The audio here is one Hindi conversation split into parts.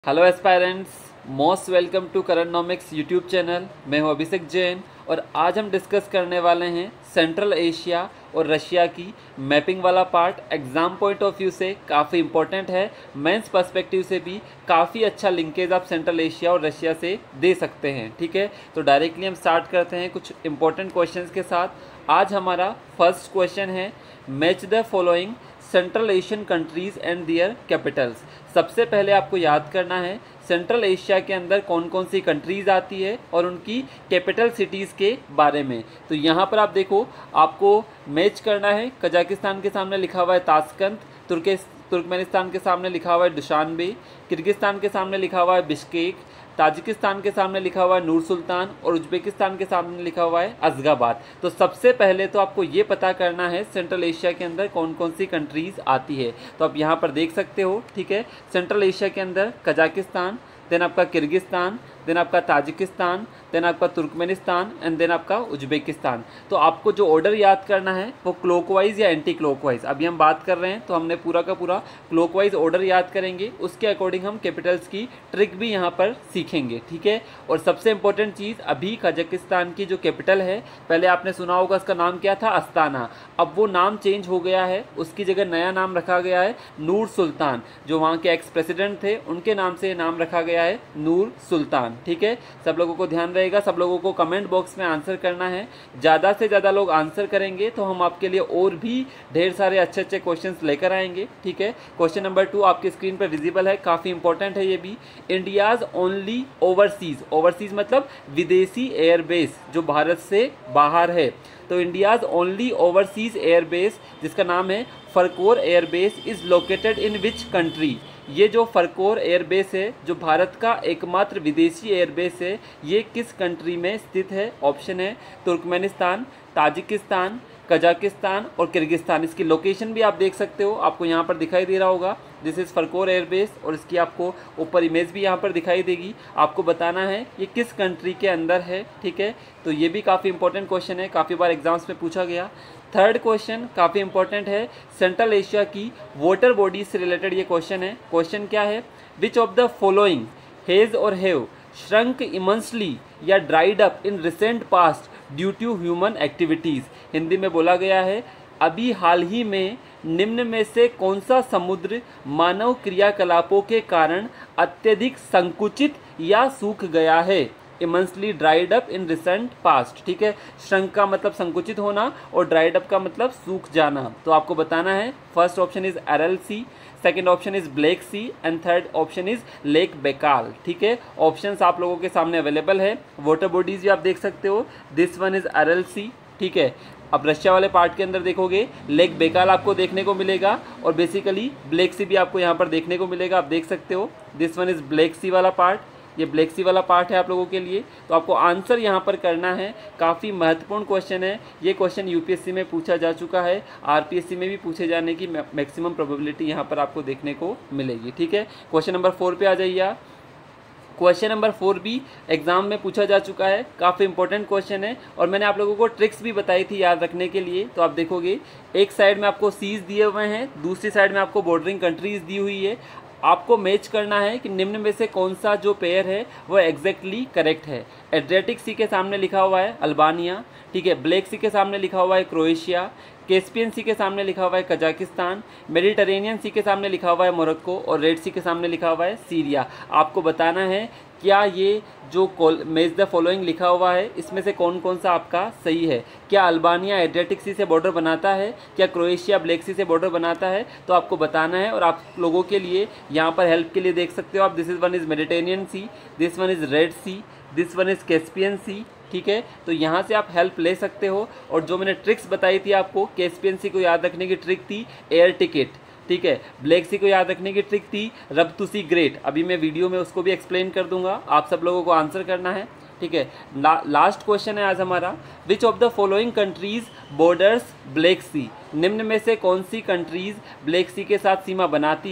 Hello aspirants, most welcome to currentnomics YouTube channel. मैं हूं अभिषेक जैन और आज हम डिस्कस करने वाले हैं सेंट्रल एशिया और रशिया की मैपिंग वाला part. Exam point of view से काफ़ी इंपॉर्टेंट है, मेंस पर्सपेक्टिव से भी काफ़ी अच्छा लिंकेज आप सेंट्रल एशिया और रशिया से दे सकते हैं। ठीक है, तो डायरेक्टली हम स्टार्ट करते हैं कुछ इंपॉर्टेंट क्वेश्चंस के साथ। आज हमारा फर्स्ट क्वेश्चन है, match the following Central Asian countries and their capitals. सबसे पहले आपको याद करना है सेंट्रल एशिया के अंदर कौन कौन सी कंट्रीज़ आती है और उनकी कैपिटल सिटीज़ के बारे में। तो यहाँ पर आप देखो, आपको मैच करना है। कजाकिस्तान के सामने लिखा हुआ है ताशकंद, तुर्कमेनिस्तान के सामने लिखा हुआ है दुशानबे, किर्गिस्तान के सामने लिखा हुआ है बिश्केक, ताजिकिस्तान के सामने लिखा हुआ है नूर सुल्तान और उज्बेकिस्तान के सामने लिखा हुआ है अज़गाबाद। तो सबसे पहले तो आपको ये पता करना है सेंट्रल एशिया के अंदर कौन कौन सी कंट्रीज़ आती है। तो आप यहाँ पर देख सकते हो, ठीक है। सेंट्रल एशिया के अंदर कजाकिस्तान, देन आपका किर्गिस्तान, देन आपका ताजिकिस्तान, देन आपका तुर्कमेनिस्तान एंड देन आपका उज्बेकिस्तान। तो आपको जो ऑर्डर याद करना है वो क्लॉकवाइज या एंटी क्लॉकवाइज, अभी हम बात कर रहे हैं तो हमने पूरा का पूरा क्लॉकवाइज ऑर्डर याद करेंगे, उसके अकॉर्डिंग हम कैपिटल्स की ट्रिक भी यहाँ पर सीखेंगे। ठीक है, और सबसे इंपॉर्टेंट चीज़, अभी कजाकिस्तान की जो कैपिटल है, पहले आपने सुना होगा उसका नाम क्या था, अस्ताना। अब वो नाम चेंज हो गया है, उसकी जगह नया नाम रखा गया है नूर सुल्तान। जो वहाँ के एक्स प्रेसिडेंट थे उनके नाम से नाम रखा गया है नूर सुल्तान। ठीक है, सब लोगों को ध्यान रहेगा, सब लोगों को कमेंट बॉक्स में आंसर करना है। ज़्यादा से ज़्यादा लोग आंसर करेंगे तो हम आपके लिए और भी ढेर सारे अच्छे अच्छे क्वेश्चंस लेकर आएंगे। ठीक है, क्वेश्चन नंबर 2 आपकी स्क्रीन पर विजिबल है, काफ़ी इंपॉर्टेंट है ये भी। इंडियाज़ ओनली ओवरसीज, ओवरसीज मतलब विदेशी एयरबेस जो भारत से बाहर है। तो इंडियाज़ ओनली ओवरसीज एयरबेस जिसका नाम है Farkhor airbase is located in which country. ये जो फरकोर एयरबेस है, जो भारत का एकमात्र विदेशी एयरबेस है, ये किस कंट्री में स्थित है। ऑप्शन है तुर्कमेनिस्तान, ताजिकिस्तान, कजाकिस्तान और किर्गिस्तान। इसकी लोकेशन भी आप देख सकते हो, आपको यहाँ पर दिखाई दे रहा होगा, दिस इज़ फरकोर एयरबेस, और इसकी आपको ऊपर इमेज भी यहाँ पर दिखाई देगी। आपको बताना है ये किस कंट्री के अंदर है। ठीक है, तो ये भी काफ़ी इंपॉर्टेंट क्वेश्चन है, काफ़ी बार एग्जाम्स में पूछा गया। थर्ड क्वेश्चन काफ़ी इंपॉर्टेंट है, सेंट्रल एशिया की वाटर बॉडीज से रिलेटेड ये क्वेश्चन है। क्वेश्चन क्या है, which of the following has or have shrunk immensely या dried up in recent past due to human activities. Hindi में बोला गया है, अभी हाल ही में निम्न में से कौन सा समुद्र मानव क्रियाकलापों के कारण अत्यधिक संकुचित या सूख गया है। Immensely dried up in recent past. ठीक है, श्रंक का मतलब संकुचित होना और ड्राइड अप का मतलब सूख जाना। तो आपको बताना है, first option is Aral Sea, second option is Black Sea and third option is Lake Baikal. ठीक है, ऑप्शंस आप लोगों के सामने अवेलेबल है। वाटर बॉडीज भी आप देख सकते हो, this one is Aral Sea. ठीक है, अब रशिया वाले पार्ट के अंदर देखोगे लेक बेकाल आपको देखने को मिलेगा और बेसिकली ब्लैक सी भी आपको यहाँ पर देखने को मिलेगा, आप देख सकते हो। This one is Black Sea वाला पार्ट, ये ब्लैक सी वाला पार्ट है आप लोगों के लिए। तो आपको आंसर यहाँ पर करना है, काफ़ी महत्वपूर्ण क्वेश्चन है ये। क्वेश्चन यूपीएससी में पूछा जा चुका है, आरपीएससी में भी पूछे जाने की मैक्सिमम प्रोबेबिलिटी यहाँ पर आपको देखने को मिलेगी। ठीक है, क्वेश्चन नंबर 4 पे आ जाइए। क्वेश्चन नंबर 4 भी एग्जाम में पूछा जा चुका है, काफ़ी इंपॉर्टेंट क्वेश्चन है और मैंने आप लोगों को ट्रिक्स भी बताई थी याद रखने के लिए। तो आप देखोगे, एक साइड में आपको सीज दिए हुए हैं, दूसरी साइड में आपको बॉर्डरिंग कंट्रीज़ दी हुई है। आपको मैच करना है कि निम्न में से कौन सा जो पेयर है वो एग्जैक्टली करेक्ट है। एड्रियाटिक सी के सामने लिखा हुआ है अल्बानिया, ठीक है, ब्लैक सी के सामने लिखा हुआ है क्रोएशिया, कैस्पियन सी के सामने लिखा हुआ है कजाकिस्तान, मेडिटेरेनियन सी के सामने लिखा हुआ है मोरक्को और रेड सी के सामने लिखा हुआ है सीरिया। आपको बताना है क्या ये जो मैच द फॉलोइंग लिखा हुआ है इसमें से कौन कौन सा आपका सही है। क्या अल्बानिया एड्रियाटिक सी से बॉर्डर बनाता है, क्या क्रोएशिया ब्लैक सी से बॉर्डर बनाता है, तो आपको बताना है। और आप लोगों के लिए यहाँ पर हेल्प के लिए देख सकते हो आप, this is one is Mediterranean Sea, this one is Red Sea, this one is Caspian Sea. ठीक है, तो यहाँ से आप हेल्प ले सकते हो। और जो मैंने ट्रिक्स बताई थी आपको, कैस्पियन सी को याद रखने की ट्रिक थी एयर टिकट, ठीक है, ब्लैक सी को याद रखने की ट्रिक थी रब टू सी ग्रेट, अभी मैं वीडियो में उसको भी एक्सप्लेन कर दूंगा, आप सब लोगों को आंसर करना है। ठीक है, लास्ट क्वेश्चन है आज हमारा, which of the following countries borders Black Sea. निम्न में से कौन सी कंट्रीज ब्लैक सी के साथ सीमा बनाती है।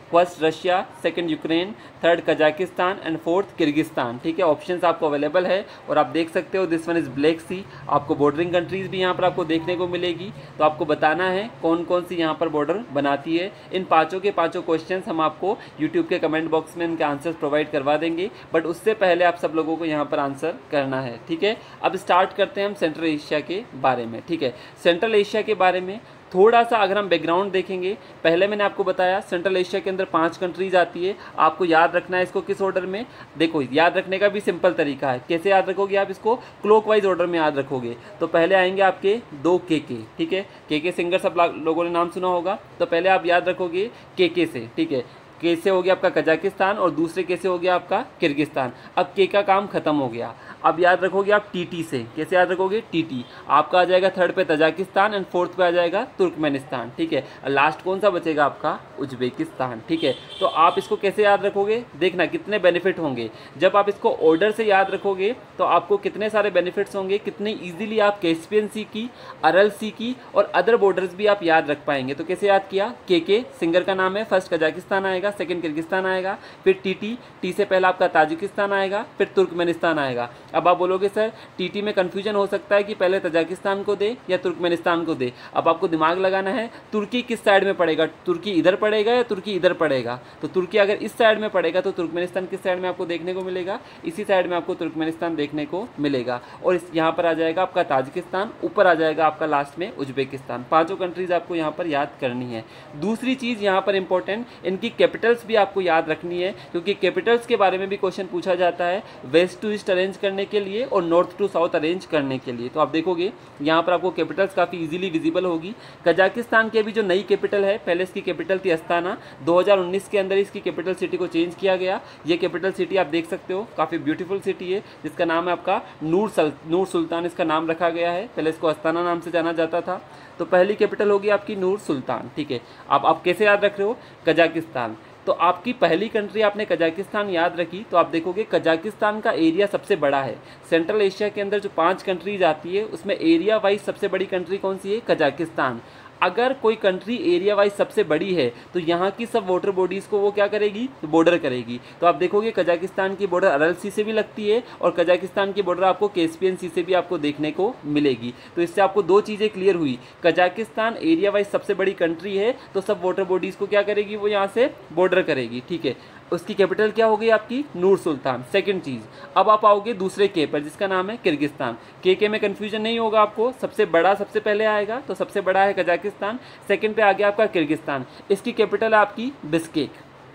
First Russia, second Ukraine, third Kazakhstan and fourth Kyrgyzstan. ठीक है, ऑप्शंस आपको अवेलेबल है और आप देख सकते हो this one is Black Sea. आपको बॉर्डरिंग कंट्रीज़ भी यहाँ पर आपको देखने को मिलेगी, तो आपको बताना है कौन कौन सी यहाँ पर बॉर्डर बनाती है। इन पाँचों के पाँचों क्वेश्चंस हम आपको यूट्यूब के कमेंट बॉक्स में इनके आंसर्स प्रोवाइड करवा देंगे, बट उससे पहले आप सब लोगों को यहाँ पर आंसर करना है। ठीक है, अब स्टार्ट करते हैं हम सेंट्रल एशिया के बारे में। ठीक है, सेंट्रल एशिया के बारे में थोड़ा सा अगर हम बैकग्राउंड देखेंगे, पहले मैंने आपको बताया सेंट्रल एशिया के अंदर 5 कंट्रीज आती है। आपको याद रखना है इसको किस ऑर्डर में। देखो, याद रखने का भी सिंपल तरीका है। कैसे याद रखोगे आप इसको? क्लॉकवाइज ऑर्डर में याद रखोगे। तो पहले आएंगे आपके 2 के। ठीक है, के सिंगर सब लोगों ने नाम सुना होगा, तो पहले आप याद रखोगे के से। ठीक है, के से हो गया आपका कजाकिस्तान और दूसरे के से हो गया आपका किर्गिस्तान। अब के का काम खत्म हो गया। अब याद रखोगे आप टी से। कैसे याद रखोगे? टी आपका आ जाएगा थर्ड पे तजाकिस्तान एंड फोर्थ पे आ जाएगा तुर्कमेनिस्तान। ठीक है, लास्ट कौन सा बचेगा आपका? उज्बेकिस्तान। ठीक है, तो आप इसको कैसे याद रखोगे? देखना कितने बेनिफिट होंगे जब आप इसको ऑर्डर से याद रखोगे, तो आपको कितने सारे बेनिफिट्स होंगे, कितने ईजिली आप कैस्पियन सी की, अरल सी की और अदर बॉर्डर्स भी आप याद रख पाएंगे। तो कैसे याद किया? के सिंगर का नाम है, फर्स्ट कजाकिस्तान आएगा, सेकंड किर्गिस्तान आएगा, फिर टी से पहला आपका ताजिकिस्तान आएगा, फिर तुर्कमेनिस्तान आएगा। अब आप बोलोगे सर टी में कन्फ्यूजन हो सकता है कि पहले तजाकिस्तान को दे या तुर्कमेनिस्तान को दे। अब आपको दिमाग लगाना है तुर्की किस साइड में पड़ेगा, तुर्की इधर पड़ेगा या तुर्की इधर पड़ेगा। तो तुर्की अगर इस साइड में पड़ेगा तो तुर्कमेनिस्तान किस साइड में आपको देखने को मिलेगा? इसी साइड में आपको तुर्कमेनिस्तान देखने को मिलेगा। और इस यहाँ पर आ जाएगा आपका ताजिकिस्तान, ऊपर आ जाएगा आपका लास्ट में उज्बेकिस्तान। 5 कंट्रीज आपको यहाँ पर याद करनी है। दूसरी चीज़ यहाँ पर इंपॉर्टेंट, इनकी कैपिटल्स भी आपको याद रखनी है, क्योंकि कैपिटल्स के बारे में भी क्वेश्चन पूछा जाता है वेस्ट टू ईस्ट अरेंज करने के लिए और नॉर्थ टू साउथ अरेंज करने के लिए। तो आप देखोगे यहाँ पर आपको कैपिटल्स काफ़ी इजीली विजिबल होगी। कजाकिस्तान की अभी जो नई कैपिटल है, पहले इसकी कैपिटल थी अस्ताना, 2019 के अंदर इसकी कैपिटल सिटी को चेंज किया गया। ये कैपिटल सिटी आप देख सकते हो, काफ़ी ब्यूटीफुल सिटी है, जिसका नाम है आपका नूर सुल्तान इसका नाम रखा गया है। पहले इसको अस्ताना नाम से जाना जाता था। तो पहली कैपिटल होगी आपकी नूर सुल्तान। ठीक है, अब आप कैसे याद रख रहे हो? कजाकिस्तान। तो आपकी पहली कंट्री आपने कजाकिस्तान याद रखी, तो आप देखोगे कजाकिस्तान का एरिया सबसे बड़ा है। सेंट्रल एशिया के अंदर जो 5 कंट्रीज आती है उसमें एरिया वाइज सबसे बड़ी कंट्री कौन सी है? कजाकिस्तान। अगर कोई कंट्री एरिया वाइज सबसे बड़ी है तो यहाँ की सब वाटर बॉडीज़ को वो क्या करेगी? बॉर्डर करेगी। तो आप देखोगे कजाकिस्तान की बॉर्डर अरल सी से भी लगती है और कजाकिस्तान की बॉर्डर आपको कैस्पियन सी से भी आपको देखने को मिलेगी। तो इससे आपको 2 चीज़ें क्लियर हुई, कजाकिस्तान एरिया वाइज सबसे बड़ी कंट्री है तो सब वाटर बॉडीज़ को क्या करेगी? वो यहाँ से बॉर्डर करेगी। ठीक है, उसकी कैपिटल क्या हो गई आपकी? नूर सुल्तान। सेकंड चीज़, अब आप आओगे दूसरे के पर जिसका नाम है किर्गिस्तान। के में कन्फ्यूजन नहीं होगा आपको, सबसे बड़ा सबसे पहले आएगा, तो सबसे बड़ा है कजाकिस्तान, सेकंड पे आ गया आपका किर्गिस्तान। इसकी कैपिटल है आपकी बिस्केक।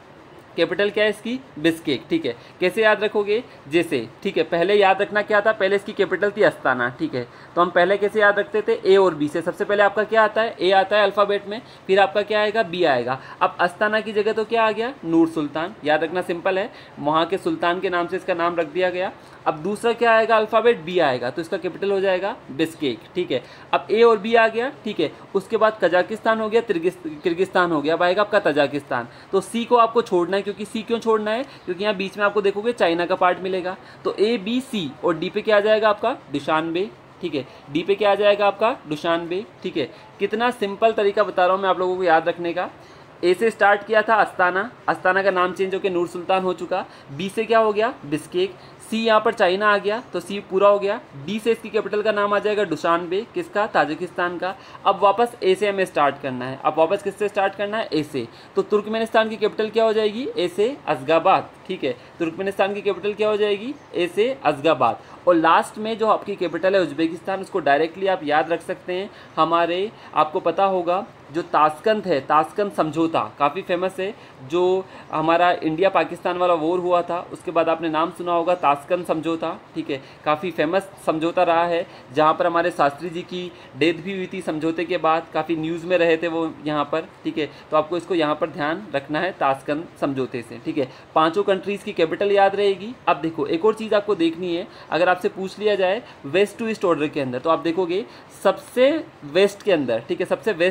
कैपिटल क्या है इसकी? बिस्केक। ठीक है, कैसे याद रखोगे? जैसे, ठीक है, पहले याद रखना क्या था? पहले इसकी कैपिटल थी अस्ताना। ठीक है, तो हम पहले कैसे याद रखते थे? ए और बी से। सबसे पहले आपका क्या आता है? ए आता है अल्फ़ाबेट में, फिर आपका क्या आएगा? बी आएगा। अब अस्ताना की जगह तो क्या आ गया? नूर सुल्तान। याद रखना सिंपल है, वहाँ के सुल्तान के नाम से इसका नाम रख दिया गया। अब दूसरा क्या आएगा? अल्फ़ाबेट बी आएगा, तो इसका कैपिटल हो जाएगा बिस्केक। ठीक है, अब ए और बी आ गया। ठीक है, उसके बाद कजाकिस्तान हो गया, किर्गिस्तान हो गया, अब आएगा आपका तजाकिस्तान। तो सी को आपको छोड़ना है, क्योंकि सी क्यों छोड़ना है? क्योंकि यहाँ बीच में आपको देखोगे चाइना का पार्ट मिलेगा। तो ए बी सी और डी पे क्या आ जाएगा आपका? दुशानबे। ठीक है, डी पे क्या आ जाएगा आपका? दुशानबे। ठीक है, कितना सिंपल तरीका बता रहा हूँ मैं आप लोगों को याद रखने का। ए से स्टार्ट किया था अस्ताना, अस्ताना का नाम चेंज होकर नूर सुल्तान हो चुका। बी से क्या हो गया? बिस्केक। सी यहाँ पर चाइना आ गया, तो सी पूरा हो गया। डी से इसकी कैपिटल का नाम आ जाएगा दुशानबे, किसका? ताजिकिस्तान का। अब वापस ए से हमें स्टार्ट करना है। अब वापस किससे स्टार्ट करना है? ए से। तो तुर्कमेनिस्तान की कैपिटल क्या हो जाएगी? ए से अज़गाबाद। ठीक है, तुर्कमेनिस्तान की कैपिटल क्या हो जाएगी? ए से अज़गाबाद। और लास्ट में जो आपकी कैपिटल है उज्बेकिस्तान, उसको डायरेक्टली आप याद रख सकते हैं। हमारे आपको पता होगा जो ताशकंद है, ताशकंद समझौता काफ़ी फेमस है, जो हमारा इंडिया पाकिस्तान वाला वॉर हुआ था, उसके बाद आपने नाम सुना होगा ताशकंद समझौता। ठीक है, काफ़ी फेमस समझौता रहा है, जहाँ पर हमारे शास्त्री जी की डेथ भी हुई थी समझौते के बाद, काफ़ी न्यूज़ में रहे थे वो यहाँ पर। ठीक है, तो आपको इसको यहाँ पर ध्यान रखना है ताशकंद समझौते से। ठीक है, 5 कंट्रीज़ की कैपिटल याद रहेगी। अब देखो एक और चीज़ आपको देखनी है, अगर आपसे पूछ लिया जाए वेस्ट टू ईस्ट ऑर्डर के अंदर, तो आप देखोगे सबसे वेस्ट के अंदर, ठीक है, सबसे वेस्ट के अंदर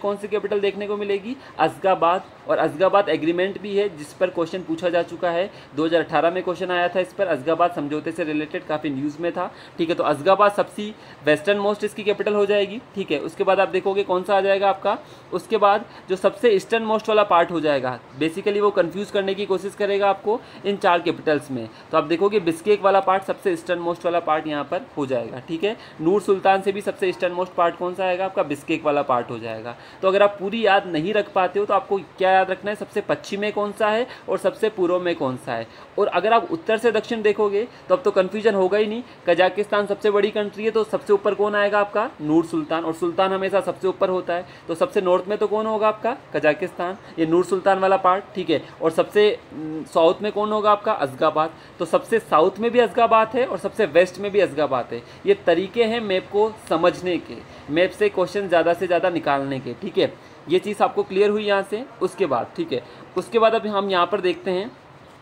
कौन सी कैपिटल देखने को मिलेगी? अश्गाबाद। और अश्गाबाद एग्रीमेंट भी है जिस पर क्वेश्चन पूछा जा चुका है, 2018 में क्वेश्चन आया था इस पर, अश्गाबाद समझौते से रिलेटेड काफ़ी न्यूज़ में था। ठीक है, तो अश्गाबाद सबसे वेस्टर्न मोस्ट इसकी कैपिटल हो जाएगी। ठीक है, उसके बाद आप देखोगे कौन सा आ जाएगा आपका, उसके बाद जो सबसे ईस्टर्न मोस्ट वाला पार्ट हो जाएगा, बेसिकली वो कंफ्यूज करने की कोशिश करेगा आपको इन 4 कैपिटल्स में। तो आप देखोगे बिस्केक वाला पार्ट सबसे ईस्टर्न मोस्ट वाला पार्ट यहाँ पर हो जाएगा। ठीक है, नूर सुल्तान से भी सबसे ईस्टर्न मोस्ट पार्ट कौन सा आएगा आपका? बिस्केक वाला पार्ट हो जाएगा। तो अगर आप पूरी याद नहीं रख पाते हो तो आपको क्या याद रखना है, सबसे पश्चिम में कौन सा है और सबसे पूर्व में कौन सा है। और अगर आप उत्तर से दक्षिण देखोगे तो अब तो कन्फ्यूजन होगा ही नहीं। कजाकिस्तान सबसे बड़ी कंट्री है तो सबसे ऊपर कौन आएगा आपका? नूर सुल्तान, और सुल्तान हमेशा सबसे ऊपर होता है, तो सबसे नॉर्थ में तो कौन होगा आपका? कजाकिस्तान, ये नूर सुल्तान वाला पार्ट। ठीक है, और सबसे साउथ में कौन होगा आपका? अश्गाबाद। तो सबसे साउथ में भी अश्गाबाद है और सबसे वेस्ट में भी अश्गाबाद है। ये तरीके हैं मैप को समझने के, मैप से क्वेश्चन ज़्यादा से ज़्यादा निकालने के। ठीक है, ये चीज़ आपको क्लियर हुई यहाँ से। उसके बाद ठीक है, उसके बाद अभी हम यहाँ पर देखते हैं,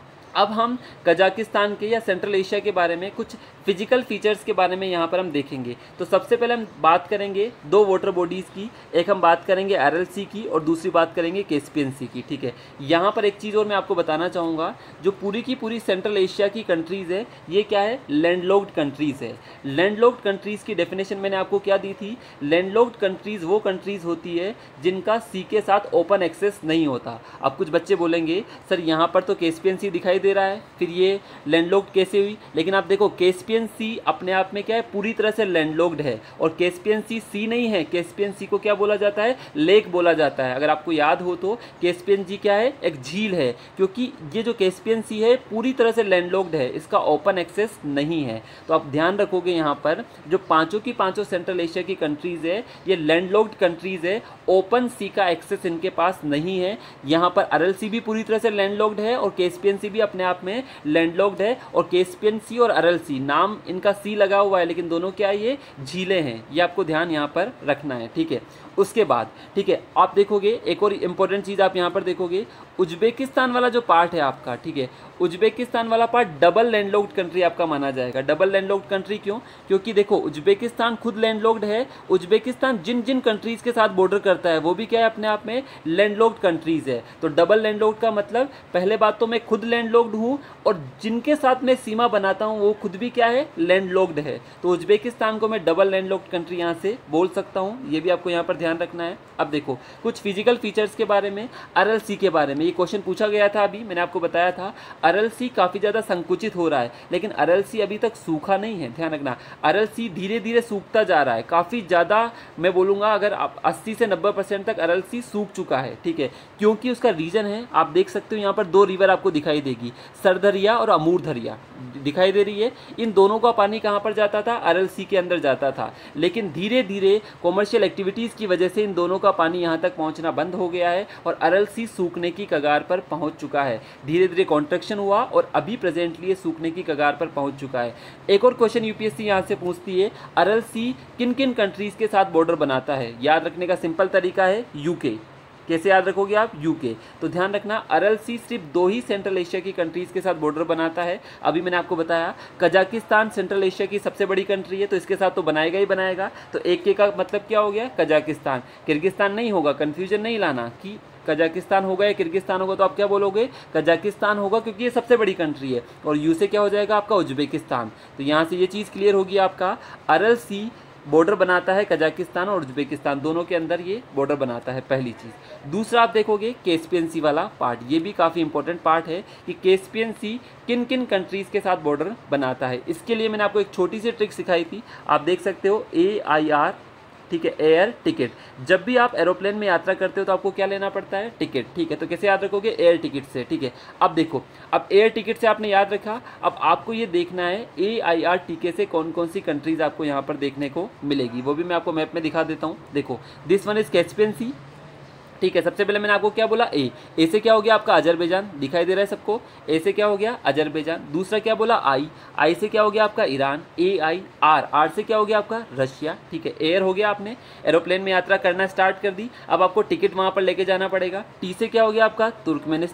अब हम कजाकिस्तान के या सेंट्रल एशिया के बारे में कुछ फिजिकल फीचर्स के बारे में यहाँ पर हम देखेंगे। तो सबसे पहले हम बात करेंगे 2 वाटर बॉडीज़ की, एक हम बात करेंगे आरएलसी की और दूसरी बात करेंगे कैस्पियन सी की। ठीक है, यहाँ पर एक चीज़ और मैं आपको बताना चाहूँगा, जो पूरी की पूरी सेंट्रल एशिया की कंट्रीज़ है ये क्या है? लैंडलॉक्ड कंट्रीज़ है। लैंडलॉक्ड कंट्रीज़ की डेफिनेशन मैंने आपको क्या दी थी? लैंडलॉक्ड कंट्रीज़ वो कंट्रीज़ होती है जिनका सी के साथ ओपन एक्सेस नहीं होता। अब कुछ बच्चे बोलेंगे सर यहाँ पर तो कैस्पियन सी दिखाई दे रहा है, फिर ये लैंडलॉक्ड कैसे हुई? लेकिन आप देखो कैस्पियन सी अपने आप में क्या है? पूरी तरह से लैंडलॉक्ड है, और कैस्पियन सी नहीं है। कैस्पियन सी को क्या बोला जाता है? लेक बोला जाता है। अगर आपको याद हो तो कैस्पियन सी क्या है? एक झील है, क्योंकि ये जो कैस्पियन सी है पूरी तरह से लैंडलॉक्ड है, इसका ओपन एक्सेस नहीं है। तो आप ध्यान रखोगे यहाँ पर जो पांचों की पांचों सेंट्रल एशिया की कंट्रीज है ये लैंडलॉक्ड कंट्रीज है, ओपन सी का एक्सेस इनके पास नहीं है। यहाँ पर अरल-सी भी पूरी तरह से लैंडलॉक्ड है और कैस्पियन सी भी अपने आप में लैंडलॉक्ड है। और कैस्पियन सी और अरल-सी नाम इनका सी लगा हुआ है, लेकिन दोनों क्या है? ये झीलें हैं। ये आपको ध्यान यहाँ पर रखना है। ठीक है, उसके बाद ठीक है आप देखोगे एक और इम्पोर्टेंट चीज़ आप यहाँ पर देखोगे, उज्बेकिस्तान वाला जो पार्ट है आपका, ठीक है, उज्बेकिस्तान वाला पार्ट डबल लैंडलॉक्ड कंट्री आपका माना जाएगा। डबल लैंडलॉक्ड कंट्री क्यों? क्योंकि देखो उज्बेकिस्तान खुद लैंडलॉक्ड है, उज्बेकिस्तान जिन जिन कंट्रीज़ के साथ बॉर्डर करता है वो भी क्या है? अपने आप में लैंडलॉक्ड कंट्रीज़ है। तो डबल लैंडलॉक्ड का मतलब पहले बात तो मैं खुद लैंडलॉक्ड हूँ और जिनके साथ मैं सीमा बनाता हूँ वो खुद भी क्या है? लैंडलॉक्ड है। तो उज्बेकिस्तान को मैं डबल लैंडलॉक्ड कंट्री यहाँ से बोल सकता हूँ, ये भी आपको यहाँ पर ध्यान रखना है। अब देखो कुछ फिजिकल फीचर्स के बारे में, अरल सी के बारे में ये क्वेश्चन पूछा गया था, अभी मैंने आपको बताया था अरल सी काफ़ी ज़्यादा संकुचित हो रहा है, लेकिन अरल सी अभी तक सूखा नहीं है। ध्यान रखना, अरल सी धीरे धीरे सूखता जा रहा है, काफ़ी ज़्यादा मैं बोलूँगा अगर 80 से 90% तक अरल सी सूख चुका है। ठीक है, क्योंकि उसका रीज़न है, आप देख सकते हो यहाँ पर 2 रिवर आपको दिखाई देगी, सरदरिया और अमूर दरिया दिखाई दे रही है। इन दोनों का पानी कहाँ पर जाता था? अरल सी के अंदर जाता था, लेकिन धीरे धीरे कॉमर्शियल एक्टिविटीज़ की वजह से इन दोनों का पानी यहाँ तक पहुँचना बंद हो गया है और अरल सी सूखने की कगार पर पहुँच चुका है। धीरे धीरे कॉन्ट्रैक्शन हुआ और अभी प्रेजेंटली ये सूखने की कगार पर पहुँच चुका है। एक और क्वेश्चन यूपीएससी यहाँ से पूछती है, अरल सी किन किन कंट्रीज़ के साथ बॉर्डर बनाता है? याद रखने का सिंपल तरीका है यूके। कैसे याद रखोगे आप? यूके। तो ध्यान रखना अरल सी सिर्फ 2 ही सेंट्रल एशिया की कंट्रीज़ के साथ बॉर्डर बनाता है। अभी मैंने आपको बताया कजाकिस्तान सेंट्रल एशिया की सबसे बड़ी कंट्री है, तो इसके साथ तो बनाएगा ही बनाएगा। तो एक के का मतलब क्या हो गया? कजाकिस्तान। किर्गिस्तान नहीं होगा, कन्फ्यूजन नहीं लाना कि कजाकिस्तान होगा या किर्गिस्तान होगा, तो आप क्या बोलोगे? कजाकिस्तान होगा, क्योंकि ये सबसे बड़ी कंट्री है। और यू से क्या हो जाएगा आपका? उज्बेकिस्तान। तो यहाँ से ये चीज़ क्लियर होगी आपका, अरल सी बॉर्डर बनाता है कजाकिस्तान और उज्बेकिस्तान दोनों के अंदर ये बॉर्डर बनाता है, पहली चीज़। दूसरा आप देखोगे कैस्पियन सी वाला पार्ट, ये भी काफ़ी इंपॉर्टेंट पार्ट है कि कैस्पियन सी किन किन कंट्रीज़ के साथ बॉर्डर बनाता है। इसके लिए मैंने आपको एक छोटी सी ट्रिक सिखाई थी, आप देख सकते हो AIR, ठीक है, एयर टिकट। जब भी आप एरोप्लेन में यात्रा करते हो तो आपको क्या लेना पड़ता है? टिकट। ठीक है, तो कैसे याद रखोगे? एयर टिकट से। ठीक है, अब देखो, अब एयर टिकट से आपने याद रखा, अब आपको ये देखना है AIR टिकट से कौन कौन सी कंट्रीज़ आपको यहाँ पर देखने को मिलेगी, वो भी मैं आपको मैप में दिखा देता हूँ। देखो this one is Caspian Sea. ठीक है, सबसे पहले मैंने आपको क्या बोला? ए से क्या हो गया आपका? अजरबैजान। दिखाई दे रहा है सबको? ए से क्या हो गया? अजरबैजान। दूसरा क्या बोला? आई से क्या हो गया आपका? ईरान। आर से क्या हो गया आपका? रशिया। ठीक है, एयर हो गया, आपने एरोप्लेन में यात्रा करना स्टार्ट कर दी। अब आपको टिकट वहाँ पर लेके जाना पड़ेगा। टी से क्या हो गया आपका? तुर्कमेनिस्तान।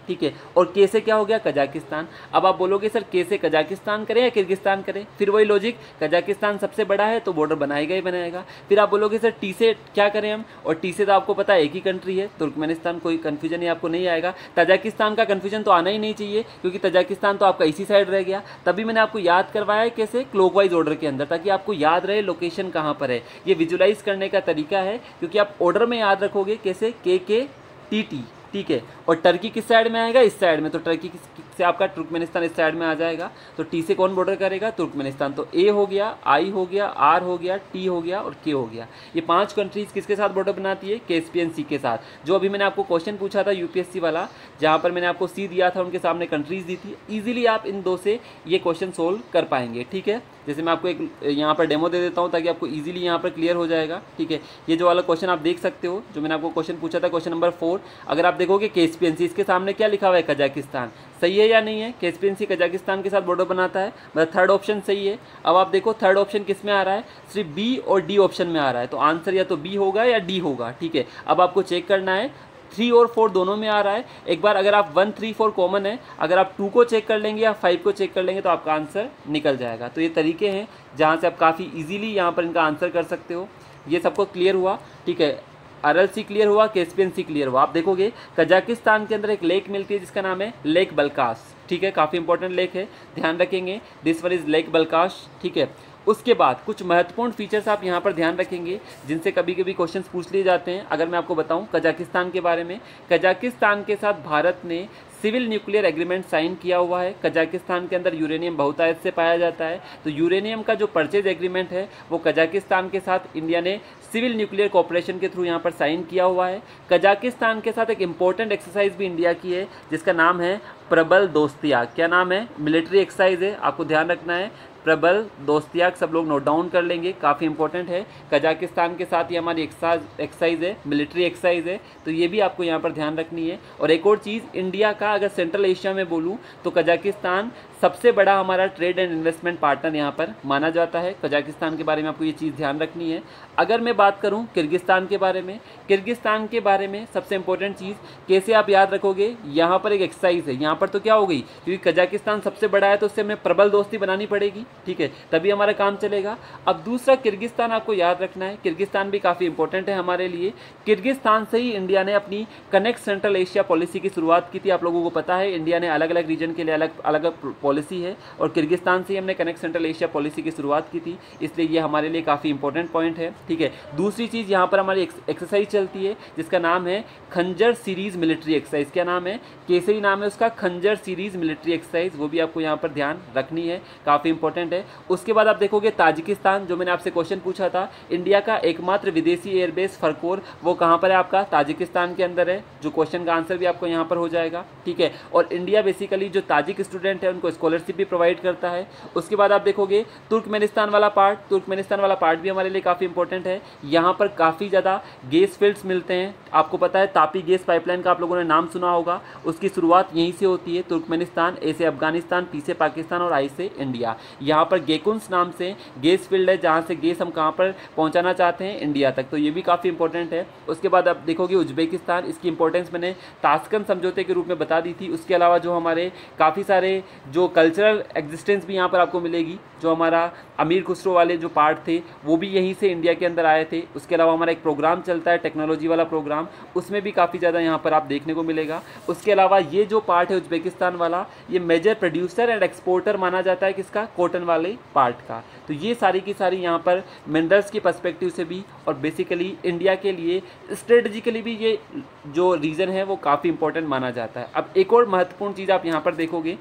ठीक है। और के से क्या हो गया, कजाकिस्तान। अब आप बोलोगे सर के से कजाकिस्तान करें या किर्गिस्तान करें, फिर वही लॉजिक, कजाकिस्तान सबसे बड़ा है तो बॉर्डर बनाएगा ही बनाएगा। फिर आप बोलोगे सर टी से क्या करें हम, और टी से तो आपको पता है एक ही कंट्री है, तुर्कमेनिस्तान, कोई कन्फ्यूजन ही आपको नहीं आएगा। तजाकिस्तान का कन्फ्यूजन तो आना ही नहीं चाहिए क्योंकि तजाकिस्तान तो आपका इसी साइड रह गया। तभी मैंने आपको याद करवाया है कैसे, क्लॉकवाइज ऑर्डर के अंदर, ताकि आपको याद रहे लोकेशन कहाँ पर है। ये विजुलाइज करने का तरीका है क्योंकि आप ऑर्डर में याद रखोगे कैसे, के टी टी, ठीक है। और टर्की किस साइड में आएगा, इस साइड में, तो टर्की से आपका तुर्कमेनिस्तान इस साइड में आ जाएगा। तो टी से कौन बॉर्डर करेगा, तुर्कमेनिस्तान। तो ए हो गया, आई हो गया, आर हो गया, टी हो गया और के हो गया। ये 5 कंट्रीज किसके साथ बॉर्डर बनाती है, कैस्पियन सी के साथ। जो अभी मैंने आपको क्वेश्चन पूछा था यूपीएससी वाला, जहाँ पर मैंने आपको सी दिया था, उनके सामने कंट्रीज दी थी, ईजिली आप इन 2 से ये क्वेश्चन सोल्व कर पाएंगे, ठीक है। जैसे मैं आपको एक यहाँ पर डेमो दे देता हूँ ताकि आपको इजीली यहाँ पर क्लियर हो जाएगा, ठीक है। ये जो वाला क्वेश्चन आप देख सकते हो, जो मैंने आपको क्वेश्चन पूछा था, क्वेश्चन नंबर 4, अगर आप देखोगे कैस्पियन सी, इसके सामने क्या लिखा हुआ है, कजाकिस्तान। सही है या नहीं है, कैस्पियन सी कजाकिस्तान के साथ बॉर्डर बनाता है, मतलब थर्ड ऑप्शन सही है। अब आप देखो थर्ड ऑप्शन किस में आ रहा है, सिर्फ बी और डी ऑप्शन में आ रहा है, तो आंसर या तो बी होगा या डी होगा, ठीक है। अब आपको चेक करना है 3 और 4 दोनों में आ रहा है। एक बार अगर आप 1, 3, 4 कॉमन है, अगर आप 2 को चेक कर लेंगे या 5 को चेक कर लेंगे तो आपका आंसर निकल जाएगा। तो ये तरीके हैं जहाँ से आप काफ़ी इजीली यहाँ पर इनका आंसर कर सकते हो। ये सबको क्लियर हुआ, ठीक है। अरल सी क्लियर हुआ, कैस्पियन सी क्लियर हुआ। आप देखोगे कजाकिस्तान के अंदर एक लेक मिलती है जिसका नाम है लेक बल्काश, ठीक है। काफ़ी इंपॉर्टेंट लेक है, ध्यान रखेंगे, this one is lake Balkhash, ठीक है। उसके बाद कुछ महत्वपूर्ण फीचर्स आप यहाँ पर ध्यान रखेंगे जिनसे कभी कभी क्वेश्चंस पूछ लिए जाते हैं। अगर मैं आपको बताऊँ कजाकिस्तान के बारे में, कजाकिस्तान के साथ भारत ने सिविल न्यूक्लियर एग्रीमेंट साइन किया हुआ है। कजाकिस्तान के अंदर यूरेनियम बहुतायत से पाया जाता है, तो यूरेनियम का जो परचेज एग्रीमेंट है वो कजाकिस्तान के साथ इंडिया ने सिविल न्यूक्लियर कॉर्पोरेशन के थ्रू यहाँ पर साइन किया हुआ है। कजाकिस्तान के साथ एक इंपॉर्टेंट एक्सरसाइज भी इंडिया की है जिसका नाम है प्रबल दोस्तियाक। क्या नाम है, मिलिट्री एक्सरसाइज है, आपको ध्यान रखना है, प्रबल दोस्तियाक, सब लोग नोट डाउन कर लेंगे, काफ़ी इंपॉर्टेंट है। कजाकिस्तान के साथ ये हमारी एक्सरसाइज है, मिलिट्री एक्सरसाइज है, तो ये भी आपको यहाँ पर ध्यान रखनी है। और एक और चीज़, इंडिया का अगर सेंट्रल एशिया में बोलूँ तो कजाकिस्तान सबसे बड़ा हमारा ट्रेड एंड इन्वेस्टमेंट पार्टनर यहाँ पर माना जाता है। कजाकिस्तान के बारे में आपको ये चीज़ ध्यान रखनी है। अगर मैं बात करूँ किर्गिस्तान के बारे में, किर्गिस्तान के बारे में सबसे इंपॉर्टेंट चीज़ कैसे आप याद रखोगे, यहाँ पर एक एक्सरसाइज है, यहाँ पर तो क्या हो गई, क्योंकि कजाकिस्तान सबसे बड़ा है तो उससे हमें प्रबल दोस्ती बनानी पड़ेगी, ठीक है, तभी हमारा काम चलेगा। अब दूसरा किर्गिस्तान आपको याद रखना है, किर्गिस्तान भी काफ़ी इंपॉर्टेंट है हमारे लिए। किर्गिस्तान से ही इंडिया ने अपनी कनेक्ट सेंट्रल एशिया पॉलिसी की शुरुआत की थी। आप लोगों को पता है इंडिया ने अलग अलग रीजन के लिए अलग अलग पॉलिसी है और किर्गिस्तान से ही हमने कनेक्ट सेंट्रल एशिया पॉलिसी की शुरुआत की थी, इसलिए ये हमारे लिए काफ़ी इंपॉर्टेंट पॉइंट है, ठीक है। दूसरी चीज़ यहाँ पर हमारी एक्सरसाइज चलती है जिसका नाम है खंजर सीरीज मिलिट्री एक्सरसाइज। क्या नाम है, कैसे ही नाम है उसका, खंजर सीरीज मिलिट्री एक्सरसाइज, वो भी आपको यहाँ पर ध्यान रखनी है, काफ़ी इंपॉर्टेंट है। उसके बाद आप देखोगे ताजिकिस्तान, जो मैंने आपसे क्वेश्चन पूछा था, इंडिया का एकमात्र विदेशी एयरबेस फरकोर, वो कहाँ पर है आपका, ताजिकिस्तान के अंदर है, जो क्वेश्चन का आंसर भी आपको यहाँ पर हो जाएगा, ठीक है। और इंडिया बेसिकली जो ताजिक स्टूडेंट है उनको स्कॉलरशिप भी प्रोवाइड करता है। उसके बाद आप देखोगे तुर्कमेनिस्तान वाला पार्ट, तुर्कमेनिस्तान वाला पार्ट भी हमारे लिए काफ़ी इंपॉर्टेंट है। यहाँ पर काफ़ी ज़्यादा गैस फील्ड्स मिलते हैं, आपको पता है तापी गैस पाइपलाइन का आप लोगों ने नाम सुना होगा, उसकी शुरुआत यहीं से होती है, तुर्कमेनिस्तान, ए से अफगानिस्तान, पी से पाकिस्तान और आई से इंडिया। यहाँ पर गेकुंस नाम से गैस फील्ड है जहाँ से गैस हम कहाँ पर पहुँचाना चाहते हैं, इंडिया तक, तो ये भी काफ़ी इंपॉर्टेंट है। उसके बाद आप देखोगे उज्बेकिस्तान, इसकी इंपॉर्टेंस मैंने ताशकंद समझौते के रूप में बता दी थी। उसके अलावा जो हमारे काफ़ी सारे जो कल्चरल एग्जिस्टेंस भी यहाँ पर आपको मिलेगी, जो हमारा अमीर खुसरो वाले जो पार्ट थे वो भी यहीं से इंडिया के अंदर आए थे। उसके अलावा हमारा एक प्रोग्राम चलता है टेक्नोलॉजी वाला प्रोग्राम, उसमें भी काफ़ी ज़्यादा यहाँ पर आप देखने को मिलेगा। उसके अलावा ये जो पार्ट है उज्बेकिस्तान वाला, ये मेजर प्रोड्यूसर एंड एक्सपोर्टर माना जाता है किसका, कॉटन वाले पार्ट का। तो ये सारी की सारी यहाँ पर मिनरल्स के पर्सपेक्टिव से भी और बेसिकली इंडिया के लिए स्ट्रेटजिकली भी ये जो रीजन है वो काफ़ी इंपॉर्टेंट माना जाता है। अब एक और महत्वपूर्ण चीज़ आप यहाँ पर देखोगे,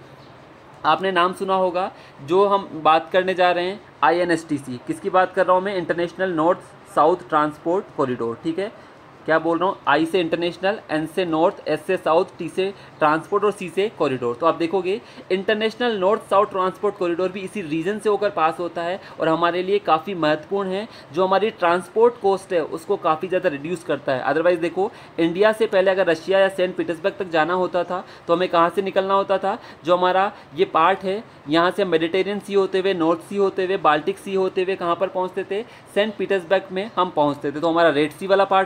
आपने नाम सुना होगा, जो हम बात करने जा रहे हैं INSTC, किसकी बात कर रहा हूँ मैं, international north south transport corridor, ठीक है। क्या बोल रहा हूँ, आई से इंटरनेशनल, एन से नॉर्थ, एस से साउथ, टी से ट्रांसपोर्ट और सी से कॉरिडोर। तो आप देखोगे international north south transport corridor भी इसी रीजन से होकर पास होता है और हमारे लिए काफ़ी महत्वपूर्ण है। जो हमारी ट्रांसपोर्ट कॉस्ट है उसको काफ़ी ज़्यादा रिड्यूस करता है। अदरवाइज़ देखो, इंडिया से पहले अगर रशिया या सेंट पीटर्सबर्ग तक जाना होता था तो हमें कहाँ से निकलना होता था, जो हमारा ये पार्ट है यहाँ से मेडिटेरियन सी होते हुए, नॉर्थ सी होते हुए, बाल्टिक सी होते हुए कहाँ पर पहुँचते थे, सेंट पीटर्सबर्ग में हम पहुँचते थे। तो हमारा रेड सी वाला पार्ट हो गया,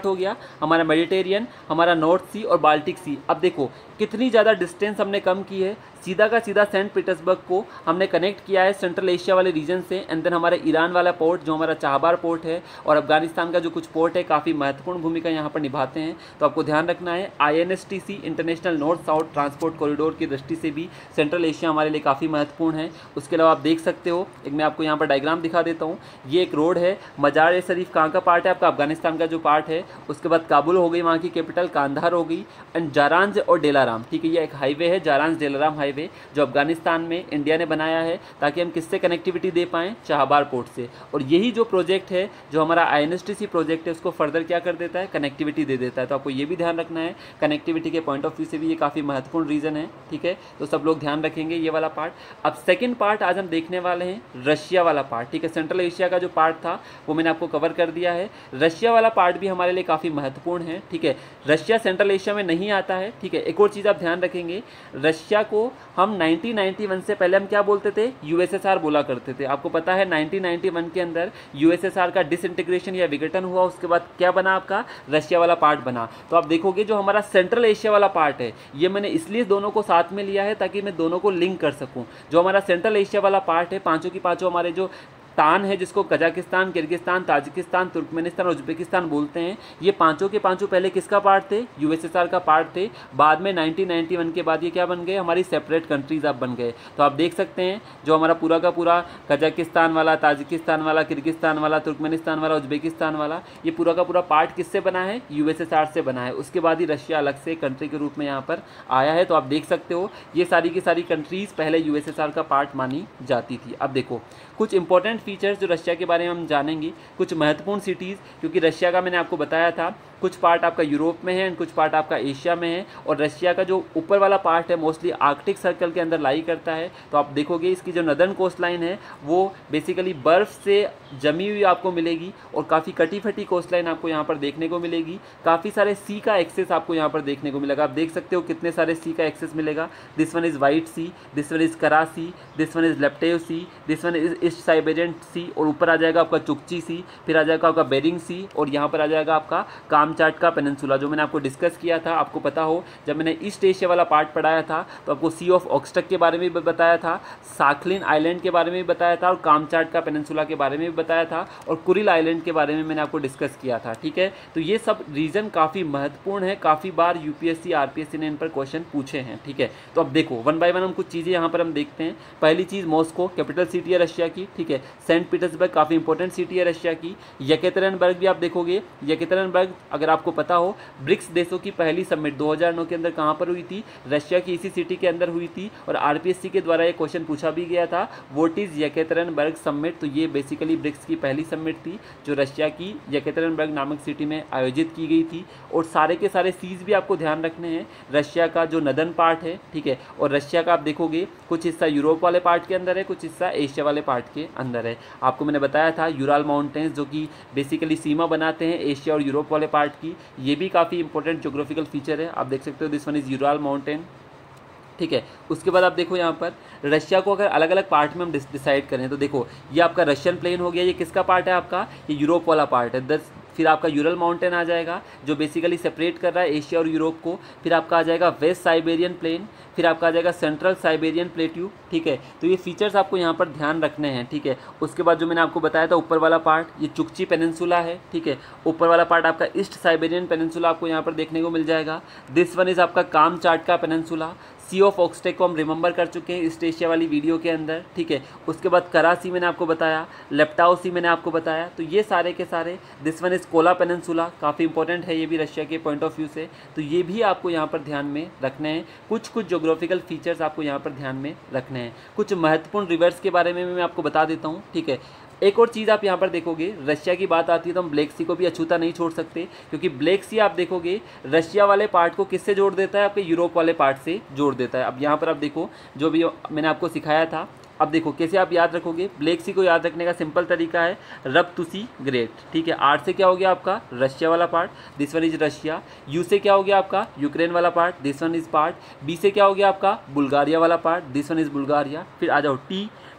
हमारा मेडिटेरियन, हमारा नॉर्थ सी और बाल्टिक सी। अब देखो कितनी ज़्यादा डिस्टेंस हमने कम की है, सीधा का सीधा सेंट पीटर्सबर्ग को हमने कनेक्ट किया है सेंट्रल एशिया वाले रीजन से। एंड देन हमारे ईरान वाला पोर्ट जो हमारा चाहबार पोर्ट है और अफगानिस्तान का जो कुछ पोर्ट है काफ़ी महत्वपूर्ण भूमिका यहाँ पर निभाते हैं। तो आपको ध्यान रखना है INSTC international north south transport corridor की दृष्टि से भी सेंट्रल एशिया हमारे लिए काफ़ी महत्वपूर्ण है। उसके अलावा आप देख सकते हो, एक मैं आपको यहाँ पर डायग्राम दिखा देता हूँ। ये एक रोड है, मजार ए शरीफ कहाँ का पार्ट है आपका, अफगानिस्तान का जो पार्ट है। उसके बाद काबुल हो गई, वहाँ की कैपिटल कांधार हो गई, एंड जारांज और डेलाराम, ठीक है, ये एक हाईवे है जारांज डेलाराम हाईवे जो अफगानिस्तान में इंडिया ने बनाया है ताकि हम किससे कनेक्टिविटी दे पाएँ, चाहबार पोर्ट से। और यही जो प्रोजेक्ट है जो हमारा INSTC प्रोजेक्ट है उसको फर्दर क्या कर देता है, कनेक्टिविटी दे देता है। तो आपको ये भी ध्यान रखना है, कनेक्टिविटी के पॉइंट ऑफ व्यू से भी ये काफ़ी महत्वपूर्ण रीजन है, ठीक है। तो सब लोग ध्यान रखेंगे ये वाला पार्ट। अब सेकंड पार्ट आज हम देखने वाले हैं रशिया वाला पार्ट, ठीक है। सेंट्रल एशिया का जो पार्ट था वो मैंने आपको कवर कर दिया है, रशिया वाला पार्ट भी हमारे लिए काफ़ी महत्वपूर्ण है, ठीक है। रशिया सेंट्रल एशिया में नहीं आता है, ठीक है। एक और चीज़ आप ध्यान रखेंगे, रशिया को हम 1991 से पहले हम क्या बोलते थे, USSR बोला करते थे। आपको पता है 1991 के अंदर USSR का डिसइंटीग्रेशन या विघटन हुआ, उसके बाद क्या बना आपका, रशिया वाला पार्ट बना। तो आप देखोगे जो हमारा सेंट्रल एशिया वाला पार्ट है, ये मैंने इसलिए दोनों को साथ में लिया है ताकि मैं दोनों को लिंक कर सकूं। जो हमारा सेंट्रल एशिया वाला पार्ट है, पांचों की पांचों हमारे जो तान है जिसको कजाकिस्तान, किर्गिस्तान, ताजिकिस्तान, तुर्कमेनिस्तान और उज्बेकिस्तान बोलते हैं, ये पांचों के पांचों पहले किसका पार्ट थे, USSR का पार्ट थे। बाद में 1991 के बाद ये क्या बन गए, हमारी सेपरेट कंट्रीज अब बन गए। तो आप देख सकते हैं जो हमारा पूरा का पूरा कजाकिस्तान वाला, ताजिकिस्तान वाला, किर्गिस्तान वाला, तुर्कमेनिस्तान वाला, उज्बेकिस्तान वाला, ये पूरा का पूरा पार्ट किससे बना है, USSR से बना है। उसके बाद ही रशिया अलग से कंट्री के रूप में यहाँ पर आया है। तो आप देख सकते हो ये सारी की सारी कंट्रीज़ पहले USSR का पार्ट मानी जाती थी। अब देखो कुछ इंपॉर्टेंट फीचर्स जो रशिया के बारे में हम जानेंगे, कुछ महत्वपूर्ण सिटीज़, क्योंकि रशिया का मैंने आपको बताया था कुछ पार्ट आपका यूरोप में है एंड कुछ पार्ट आपका एशिया में है। और रशिया का जो ऊपर वाला पार्ट है मोस्टली आर्कटिक सर्कल के अंदर लाई करता है। तो आप देखोगे इसकी जो नदर्न कोस्ट लाइन है वो बेसिकली बर्फ़ से जमी हुई आपको मिलेगी और काफ़ी कटी फटी कोस्ट लाइन आपको यहाँ पर देखने को मिलेगी। काफ़ी सारे सी का एक्सेस आपको यहाँ पर देखने को मिलेगा। आप देख सकते हो कितने सारे सी का एक्सेस मिलेगा। This one is white sea, this one is Kara sea, this one is Laptev sea, this one is east Siberian sea, और ऊपर आ जाएगा आपका चुकची सी, फिर आ जाएगा आपका बेरिंग सी, और यहाँ पर आ जाएगा आपका कामचाट का पेनिनसुला जो मैंने आपको डिस्कस किया था। आपको पता हो जब मैंने ईस्ट एशिया वाला पार्ट पढ़ाया था तो आपको सी ऑफ ऑक्सटक के बारे में भी बताया था, साखलिन आइलैंड के बारे में भी बताया था, और कामचाट का पेनिनसुला के बारे में भी बताया था, और कुरिल आइलैंड के बारे में मैंने आपको डिस्कस किया था। ठीक है, तो ये सब रीजन काफ़ी महत्वपूर्ण है, काफ़ी बार यूपीएससी आरपीएससी ने इन पर क्वेश्चन पूछे हैं। ठीक है, तो अब देखो वन बाय वन हम कुछ चीज़ें यहाँ पर हम देखते हैं। पहली चीज़ मॉस्को, कैपिटल सिटी है रशिया की। ठीक है, सेंट पीटर्सबर्ग काफ़ी इंपॉर्टेंट सिटी है रशिया की। येकेतेरिनबर्ग भी आप देखोगे, येकेतेरिनबर्ग अगर आपको पता हो ब्रिक्स देशों की पहली समिट 2009 के अंदर कहाँ पर हुई थी, रशिया की इसी सिटी के अंदर हुई थी, और आरपीएससी के द्वारा ये क्वेश्चन पूछा भी गया था, व्हाट इज येकेतेरिनबर्ग समिट। तो ये बेसिकली ब्रिक्स की पहली समिट थी जो रशिया की येकेतेरिनबर्ग नामक सिटी में आयोजित की गई थी। और सारे के सारे सीज भी आपको ध्यान रखने हैं, रशिया का जो नदर्न पार्ट है, ठीक है, और रशिया का आप देखोगे कुछ हिस्सा यूरोप वाले पार्ट के अंदर है, कुछ हिस्सा एशिया वाले पार्ट के अंदर है। आपको मैंने बताया था यूराल माउंटेन्स जो कि बेसिकली सीमा बनाते हैं एशिया और यूरोप वाले पार्ट की, ये भी काफ़ी इंपॉर्टेंट ज्योग्राफिकल फीचर है। आप देख सकते हो this one is Ural mountain. ठीक है, उसके बाद आप देखो यहाँ पर रशिया को अगर अलग अलग पार्ट में हम डिसाइड करें तो देखो ये आपका रशियन प्लेन हो गया, ये किसका पार्ट है आपका, ये यूरोप वाला पार्ट है। फिर आपका यूरल माउंटेन आ जाएगा जो बेसिकली सेपरेट कर रहा है एशिया और यूरोप को। फिर आपका आ जाएगा वेस्ट साइबेरियन प्लेन, फिर आपका आ जाएगा सेंट्रल साइबेरियन प्लेट्यू। ठीक है, तो ये फीचर्स आपको यहाँ पर ध्यान रखने हैं। ठीक है, उसके बाद जो मैंने आपको बताया था ऊपर वाला पार्ट ये चुकची पेनिनसुला है। ठीक है, ऊपर वाला पार्ट आपका ईस्ट साइबेरियन पेनिनसुला आपको यहाँ पर देखने को मिल जाएगा। दिस वन इज़ आपका कामचाट का पेनिनसुला। सी ऑफ ऑक्सटेक को हम रिमेंबर कर चुके हैं ईस्ट एशिया वाली वीडियो के अंदर। ठीक है, उसके बाद करा सी मैंने आपको बताया, लेप्टाओ सी मैंने आपको बताया। तो ये सारे के सारे, this one is Kola peninsula, काफ़ी इंपॉर्टेंट है ये भी रशिया के पॉइंट ऑफ व्यू से। तो ये भी आपको यहाँ पर ध्यान में रखने हैं। कुछ ज्योग्राफिकल फीचर्स आपको यहाँ पर ध्यान में रखने हैं। कुछ महत्वपूर्ण रिवर्स के बारे में मैं आपको बता देता हूँ। ठीक है, एक और चीज़ आप यहाँ पर देखोगे, रशिया की बात आती है तो हम ब्लैक सी को भी अछूता नहीं छोड़ सकते, क्योंकि ब्लैक सी आप देखोगे रशिया वाले पार्ट को किससे जोड़ देता है, आपके यूरोप वाले पार्ट से जोड़ देता है। अब यहाँ पर आप देखो जो भी मैंने आपको सिखाया था, अब देखो कैसे आप याद रखोगे। ब्लैक सी को याद रखने का सिंपल तरीका है रब टू सी ग्रेट। ठीक है, आर से क्या हो गया आपका रशिया वाला part, this one is Russia. U से क्या हो गया आपका यूक्रेन वाला part, this one is part. B से क्या हो गया आपका बुल्गारिया वाला part, this one is Bulgaria. फिर आ जाओ टी,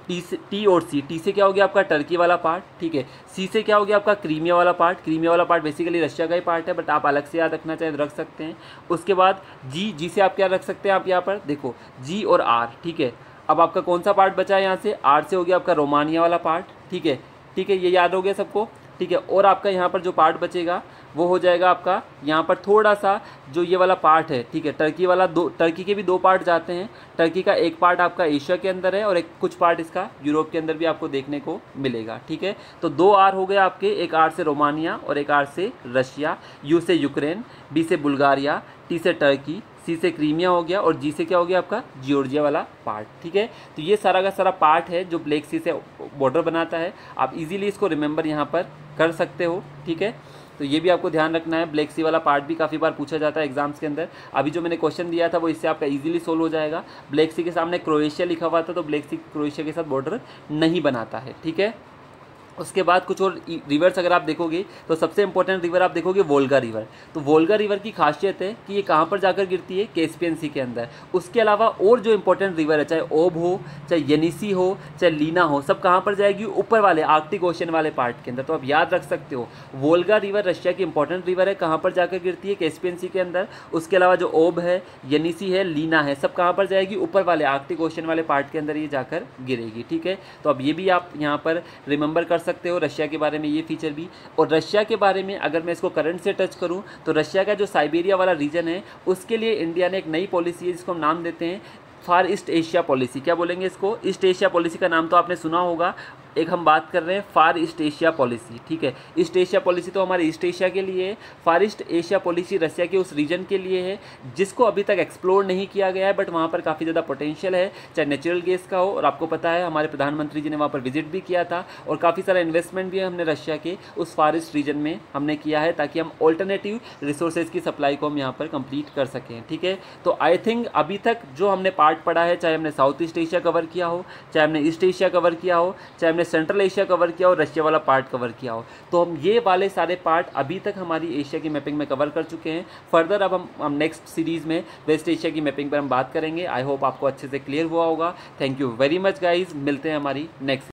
टी और सी, टी से क्या हो गया आपका टर्की वाला पार्ट, ठीक है। सी से क्या हो गया आपका क्रीमिया वाला पार्ट, क्रीमिया वाला पार्ट बेसिकली रशिया का ही पार्ट है, बट आप अलग से याद रखना चाहें तो रख सकते हैं। उसके बाद जी, जी से आप क्या रख सकते हैं, आप यहाँ पर देखो जी और आर, ठीक है। अब आपका कौन सा पार्ट बचा है यहाँ से, आर से हो गया आपका रोमानिया वाला पार्ट, ठीक है, ठीक है, ये याद हो गया सबको, ठीक है। और आपका यहाँ पर जो पार्ट बचेगा वो हो जाएगा आपका यहाँ पर थोड़ा सा जो ये वाला पार्ट है, ठीक है, टर्की वाला, दो टर्की के भी दो पार्ट जाते हैं। टर्की का एक पार्ट आपका एशिया के अंदर है और एक कुछ पार्ट इसका यूरोप के अंदर भी आपको देखने को मिलेगा, ठीक है। तो दो आर हो गए आपके, एक आर से रोमानिया और एक आर से रशिया, यू से यूक्रेन, बी से बुल्गारिया, टी से टर्की, सी से क्रीमिया हो गया और जी से क्या हो गया आपका जॉर्जिया वाला पार्ट, ठीक है। तो ये सारा का सारा पार्ट है जो ब्लैक सी से बॉर्डर बनाता है। आप इजीली इसको रिमेंबर यहाँ पर कर सकते हो, ठीक है। तो ये भी आपको ध्यान रखना है, ब्लैक सी वाला पार्ट भी काफ़ी बार पूछा जाता है एग्जाम्स के अंदर। अभी जो मैंने क्वेश्चन दिया था वो इससे आपका इजीली सोल्व हो जाएगा। ब्लैक सी के सामने क्रोएशिया लिखा हुआ था तो ब्लैक सी क्रोएशिया के साथ बॉर्डर नहीं बनाता है, ठीक है। उसके बाद कुछ और रिवर्स अगर आप देखोगे तो सबसे इंपॉर्टेंट रिवर आप देखोगे वोल्गा रिवर। तो वोल्गा रिवर की खासियत है कि ये कहाँ पर जाकर गिरती है, कैस्पियन सी के अंदर। उसके अलावा और जो इंपॉर्टेंट रिवर है, चाहे ओब हो, चाहे येनिसी हो, चाहे लीना हो, सब कहाँ पर जाएगी, ऊपर वाले आर्कटिक ओशन वाले पार्ट के अंदर। तो आप याद रख सकते हो वोल्गा रिवर रशिया की इंपॉर्टेंट रिवर है, कहाँ पर जाकर गिरती है, कैस्पियन सी के अंदर। उसके अलावा जो ओब है, येनिसी है, लीना है, सब कहाँ पर जाएगी, ऊपर वाले आर्कटिक ओशन वाले पार्ट के अंदर ये जाकर गिरेगी, ठीक है। तो अब ये भी आप यहाँ पर रिमेंबर कर सकते हो रशिया के बारे में ये फीचर भी। और रशिया के बारे में अगर मैं इसको करंट से टच करूं तो रशिया का जो साइबेरिया वाला रीजन है उसके लिए इंडिया ने एक नई पॉलिसी है जिसको हम नाम देते हैं फार ईस्ट एशिया पॉलिसी। क्या बोलेंगे इसको, ईस्ट एशिया पॉलिसी का नाम तो आपने सुना होगा। एक हम बात कर रहे हैं फार ईस्ट एशिया पॉलिसी, ठीक है। ईस्ट एशिया पॉलिसी तो हमारे ईस्ट एशिया के लिए है, far east Asia policy Russia के उस रीजन के लिए है जिसको अभी तक एक्सप्लोर नहीं किया गया है, बट वहाँ पर काफ़ी ज़्यादा पोटेंशियल है, चाहे नेचुरल गैस का हो। और आपको पता है हमारे प्रधानमंत्री जी ने वहाँ पर विजिट भी किया था और काफ़ी सारा इन्वेस्टमेंट भी हमने रशिया के उस फार ईस्ट रीजन में हमने किया है ताकि हम ऑल्टरनेटिव रिसोर्सेज की सप्लाई को हम यहाँ पर कंप्लीट कर सकें, ठीक है। तो आई थिंक अभी तक जो हमने पार्ट पढ़ा है, चाहे हमने साउथ ईस्ट एशिया कवर किया हो, चाहे हमने ईस्ट एशिया कवर किया हो, चाहे हमने सेंट्रल एशिया कवर किया हो, रशिया वाला पार्ट कवर किया हो, तो हम ये वाले सारे पार्ट अभी तक हमारी एशिया की मैपिंग में कवर कर चुके हैं। फर्दर अब हम नेक्स्ट सीरीज़ में वेस्ट एशिया की मैपिंग पर हम बात करेंगे। आई होप आपको अच्छे से क्लियर हुआ होगा। Thank you very much guys, मिलते हैं हमारी नेक्स्ट